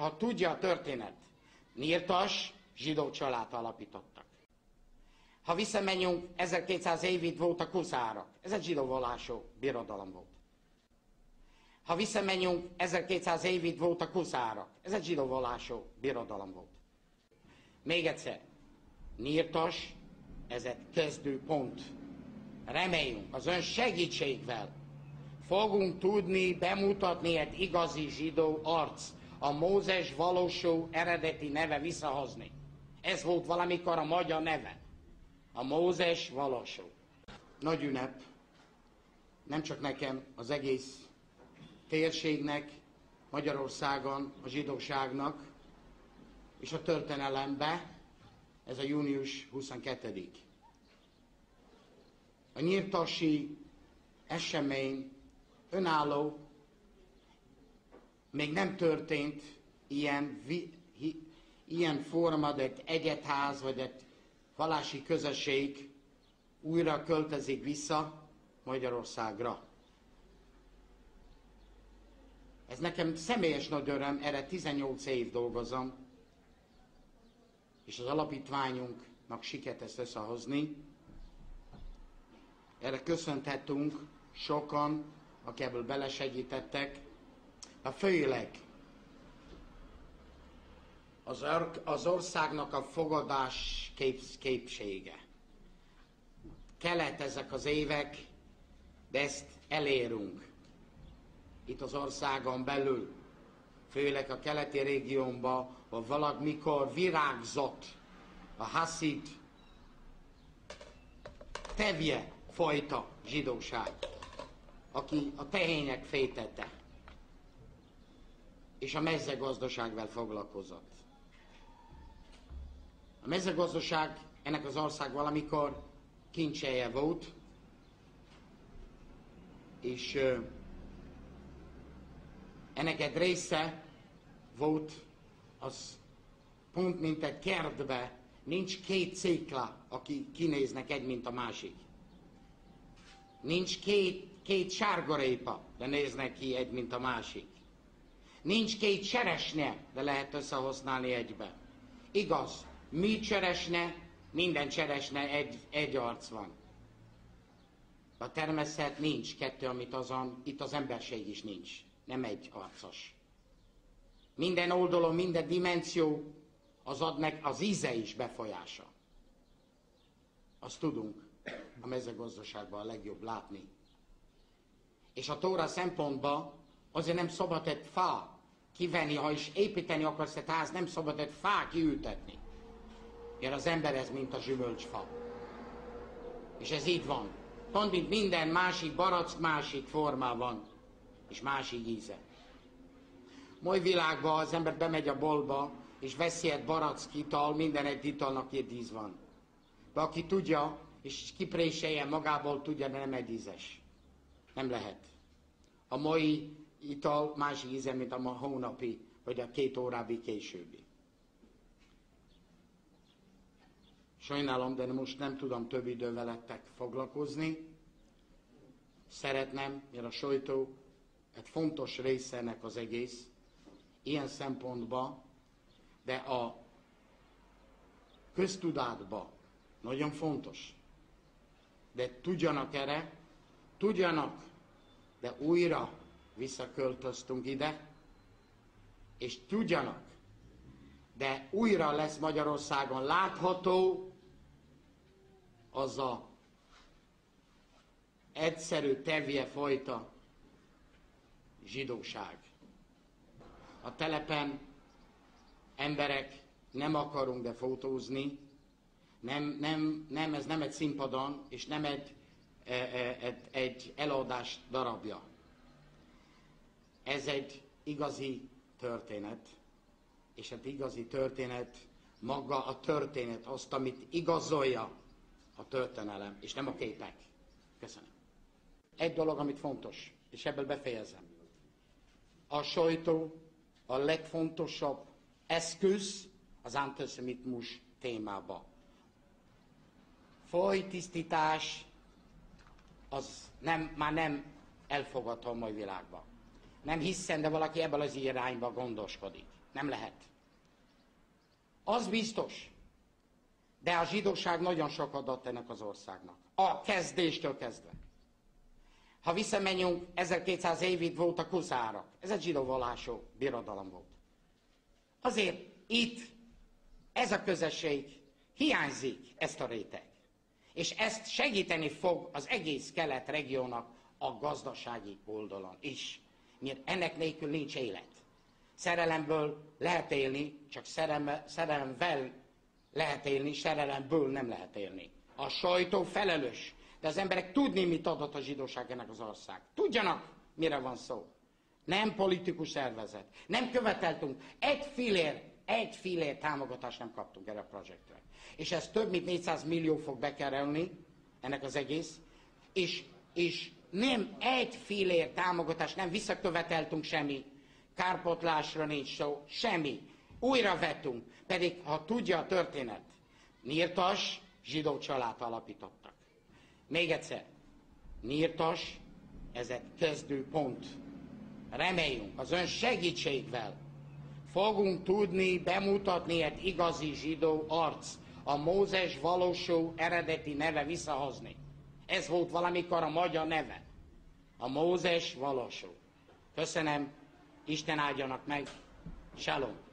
ha tudja a történet, Nirtas zsidó család alapítottak. Ha visszamegyünk, 1200 évig voltak huszárok. Ez egy zsidó vallású birodalom volt. Ha visszamegyünk, 1200 évig voltak huszárok. Ez egy zsidó vallású birodalom volt. Még egyszer, Nirtas, ez egy kezdőpont. Reméljünk, az ön segítségvel fogunk tudni bemutatni egy igazi zsidó arc, a Mózes valósú eredeti neve visszahozni. Ez volt valamikor a magyar neve. A Mózes valósú. Nagy ünnep, nem csak nekem, az egész térségnek, Magyarországon, a zsidóságnak, és a történelemben, ez a június 22. A nyírtasi esemény önálló, még nem történt ilyen forma, de egy egyetház, vagy egy vallási közösség újra költözik vissza Magyarországra. Ez nekem személyes nagy öröm, erre 18 év dolgozom, és az alapítványunknak sikert ezt összehozni. Erre köszönhetünk sokan, akik ebből belesegítettek, a főleg az országnak a fogadás képsége. Kellett ezek az évek, de ezt elérünk. Itt az országon belül, főleg a keleti régiónban, ahol valamikor virágzott a haszid tevje fajta zsidóság, aki a tehények fétette, és a mezőgazdasággal foglalkozott. A mezőgazdaság ennek az ország valamikor kincselje volt, és ennek egy része volt, az pont mint egy kertbe, nincs két székla, aki kinéznek egy, mint a másik. Nincs két sárgarépa, de néznek ki egy, mint a másik. Nincs két cseresnye, de lehet összehasználni egybe. Igaz, mi cseresne, minden cseresne egy arc van. A természet nincs kettő, amit azon, itt az emberség is nincs. Nem egy arcos. Minden oldalon, minden dimenzió az adnak az íze is befolyása. Azt tudunk a mezőgazdaságban a legjobb látni. És a Tóra szempontban azért nem szabad egy fa kivenni, ha is építeni akarsz egy ház, nem szabad egy fa kiültetni. Mert az ember ez, mint a zsümölcsfa. És ez így van. Pont mint minden másik barack, másik formában, és másik íze. Mai világban az ember bemegy a boltba, és veszi egy barack ital, minden egy italnak két íz van. De aki tudja, és kipréselje magából, tudja, de nem egy ízes. Nem lehet. A mai ital másik íze, mint a hónapi, vagy a 2 órábbi későbbi. Sajnálom, de most nem tudom több idő veletek foglalkozni. Szeretném, mert a sajtó egy fontos része ennek az egész, ilyen szempontban, de a köztudatban nagyon fontos. De tudjanak erre, tudjanak, de újra visszaköltöztünk ide, és tudjanak, de újra lesz Magyarországon látható az a egyszerű tevje fajta zsidóság. A telepen emberek nem akarunk de fotózni, ez nem egy színpadon, és nem egy eladás darabja. Ez egy igazi történet, és egy igazi történet, maga a történet, azt, amit igazolja a történelem, és nem a képek. Köszönöm. Egy dolog, amit fontos, és ebből befejezem. A sajtó a legfontosabb eszköz az antiszemitizmus témába. Fajtisztítás az már nem elfogadható a mai világban. Nem hiszem, de valaki ebből az irányba gondoskodik. Nem lehet. Az biztos. De a zsidóság nagyon sokat adott ennek az országnak. A kezdéstől kezdve. Ha visszamegyünk, 1200 évig voltak huszárok. Ez egy zsidó vallású birodalom volt. Azért itt ez a közösség hiányzik, ezt a réteg. És ezt segíteni fog az egész kelet régiónak a gazdasági oldalon is. Mert ennek nélkül nincs élet. Szerelemből lehet élni, csak szerelemvel lehet élni, szerelemből nem lehet élni. A sajtó felelős, de az emberek tudni, mit adott a zsidóság ennek az ország. Tudjanak, mire van szó. Nem politikus szervezet. Nem követeltünk. Egy fillér támogatást nem kaptunk erre a projektre. És ez több mint 400 millió fog bekerülni, ennek az egész, és nem egy fillér támogatást, nem visszaköveteltünk semmi, kárpotlásra nincs szó, semmi. Újra vettünk, pedig ha tudja a történet, Nirtas zsidó család alapítottak. Még egyszer, Nirtas, ez egy kezdőpont. Reméljünk, az ön segítségvel fogunk tudni bemutatni egy igazi zsidó arc, a Mózes valósú eredeti neve visszahozni. Ez volt valamikor a magyar neve. A Mózes valósú. Köszönöm, Isten áldjanak meg. Shalom.